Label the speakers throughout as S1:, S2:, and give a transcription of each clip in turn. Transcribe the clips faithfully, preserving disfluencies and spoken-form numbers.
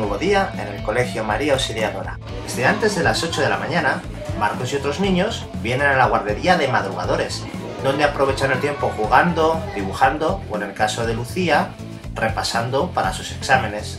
S1: nuevo día en el Colegio María Auxiliadora. Desde antes de las ocho de la mañana, Marcos y otros niños vienen a la guardería de madrugadores, donde aprovechan el tiempo jugando, dibujando o, en el caso de Lucía, repasando para sus exámenes.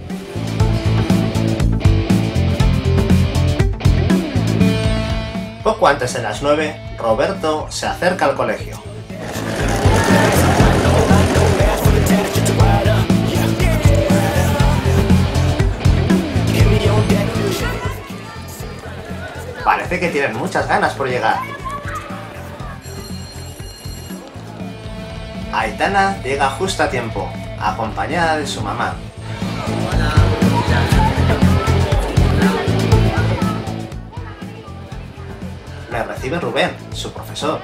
S1: Poco antes de las nueve, Roberto se acerca al colegio. Parece que tienen muchas ganas por llegar. Aitana llega justo a tiempo, acompañada de su mamá. Le recibe Rubén, su profesor.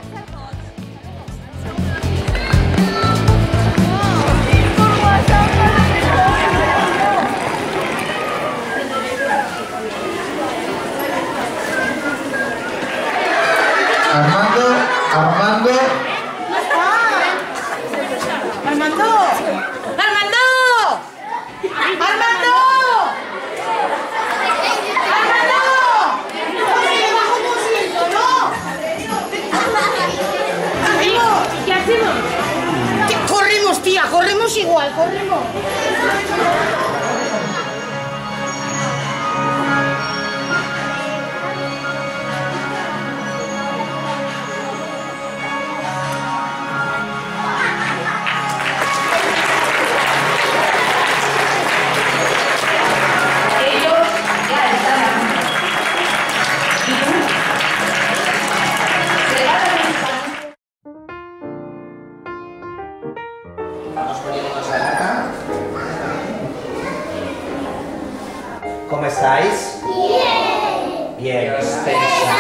S2: Armando, Armando.
S3: ¡Armando! ¡Armando! ¡Armando! ¡Armando! ¿Qué hacemos? Corremos, tía, corremos igual, corremos.
S1: ¿Cómo estáis? Bien. Bien, extensa.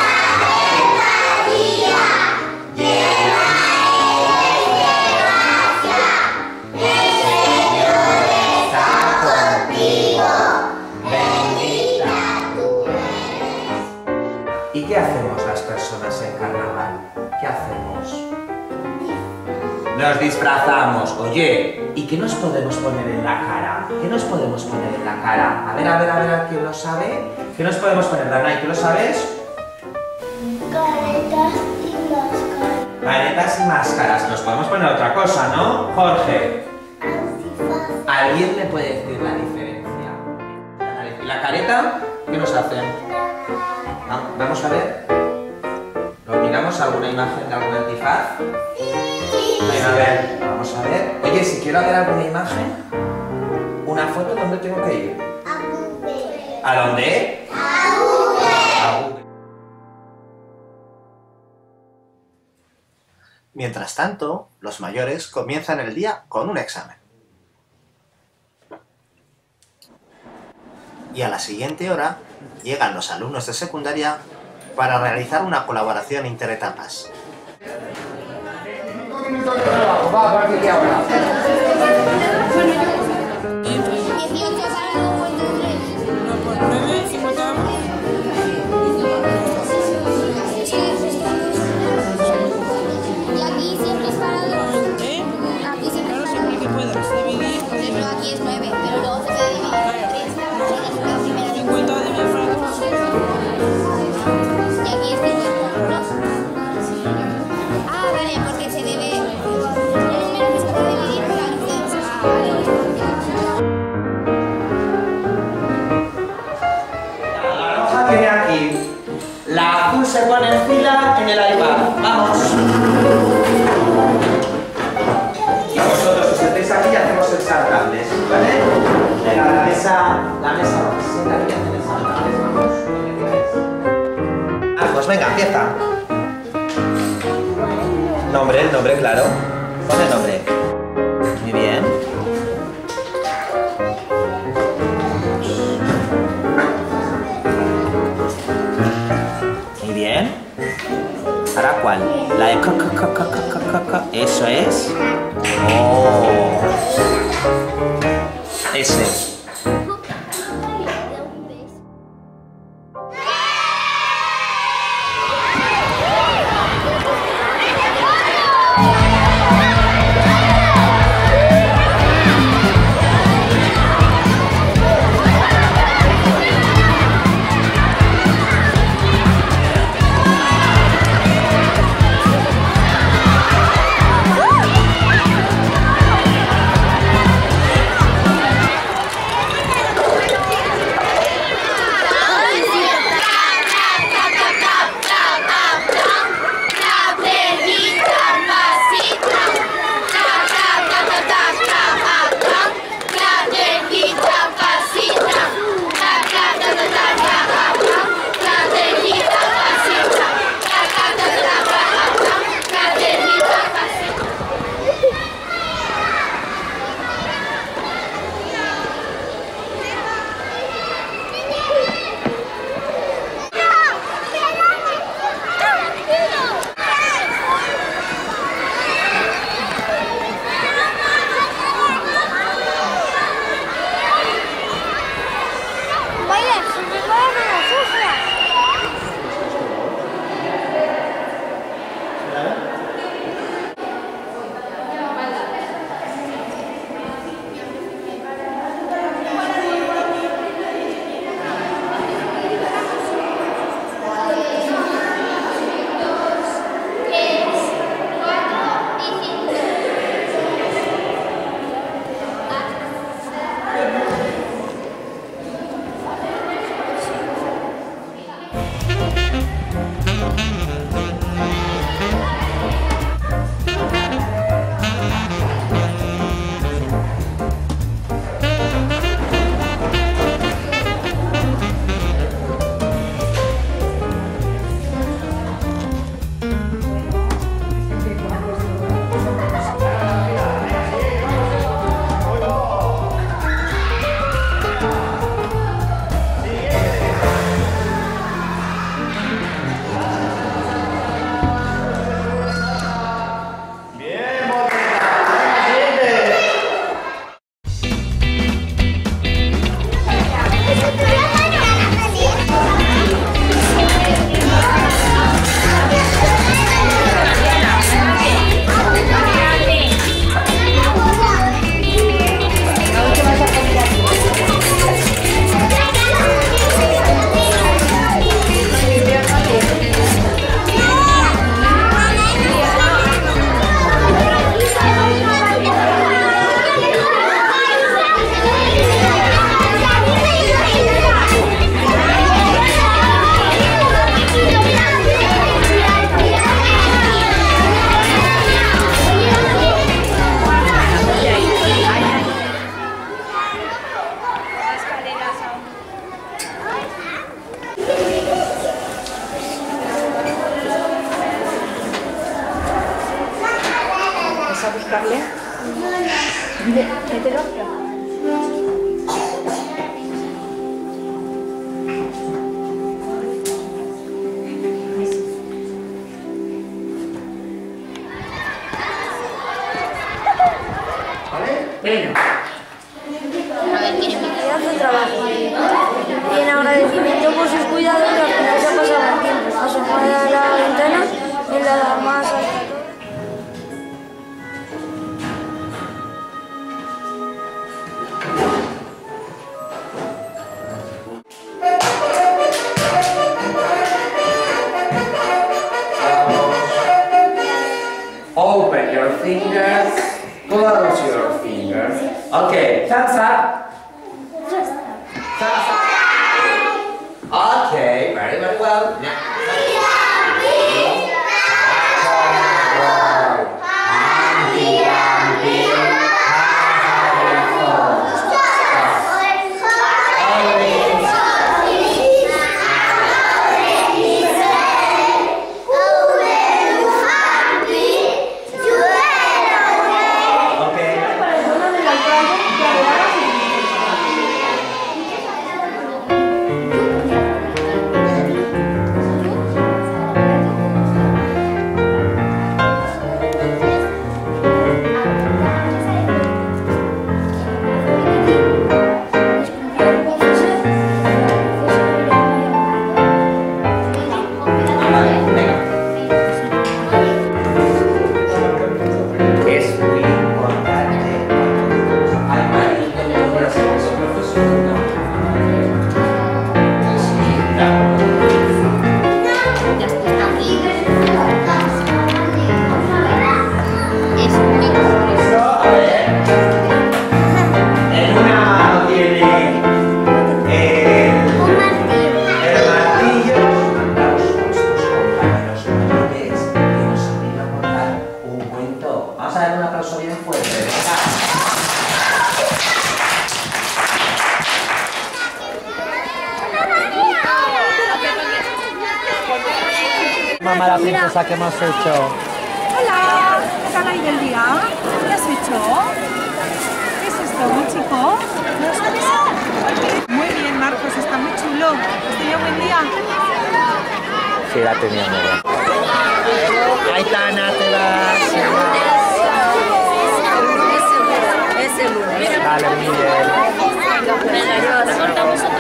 S1: ¿Y qué hacemos las personas en carnaval? ¿Qué hacemos? Nos disfrazamos. Oye, ¿y qué nos podemos poner en la cara? ¿Qué nos podemos poner en la cara? A ver, a ver, a ver, ¿quién lo sabe? ¿Qué nos podemos poner, Danay? ¿Tú lo sabes?
S4: Caretas y máscaras.
S1: Caretas y máscaras. Nos podemos poner otra cosa, ¿no? Jorge.
S4: Antifaz.
S1: ¿Alguien me puede decir la diferencia? ¿Y la careta? ¿Qué nos hacen? Ah, vamos a ver. ¿Lo miramos alguna imagen de algún antifaz? Venga, a ver, vamos a ver. Oye, si quiero ver alguna imagen, una foto, ¿dónde tengo que ir?
S4: A Google.
S1: ¿A dónde?
S4: A Google.
S1: A Google. Mientras tanto, los mayores comienzan el día con un examen. Y a la siguiente hora llegan los alumnos de secundaria para realizar una colaboración interetapas.
S2: Va a partir de ahora.
S4: dieciocho para cincuenta y tres. Y aquí siempre es para dos. Aquí siempre es para dos.
S3: que puedas dividir.
S4: Pero aquí es nueve, pero luego se puede dividir en tres. La primera
S3: cincuenta dividido por dos.
S4: y aquí es cincuenta. Ah, vale, porque se debe. El número que se puede dividir por las dos. Ah,
S1: La roja tiene aquí. La azul se pone en fila en el iPad. Vamos. Y vosotros os sentéis aquí y hacemos el saltables, ¿vale? Venga, la mesa, la mesa, se sienta aquí y hacen el saltables. Vamos. Ah, pues venga, empieza. Nombre, el nombre, claro. Pon el nombre. Muy bien. Muy bien. ¿Ahora cuál? La de ca, ca, ca, ca, ca, ca, ca. Eso es. Oh. Ese.
S5: A buscarle. Mételo.
S1: ¿Vale? Venga.
S4: Pedazo de trabajo. Y en agradecimiento por sus cuidados, la princesa pasaba el tiempo asomada a la ventana en la más alta.
S1: Open your fingers, close your fingers. Okay, thumbs up. Thumbs up. Okay, very, very well. Now. Vamos a dar un aplauso bien fuerte.
S6: Mamá, la princesa que hemos hecho.
S5: Hola, ¿qué tal ahí del día? ¿Qué has hecho? ¿Qué es esto, muy chico? ¿No lo sabes? Muy bien, Marcos, está muy chulo. ¿Has tenido buen día?
S6: Sí, la tenía muy bien. Aitana, te vas.
S4: Ese lunes.
S6: Vale, muy bien.
S4: Venga, yo, recortamos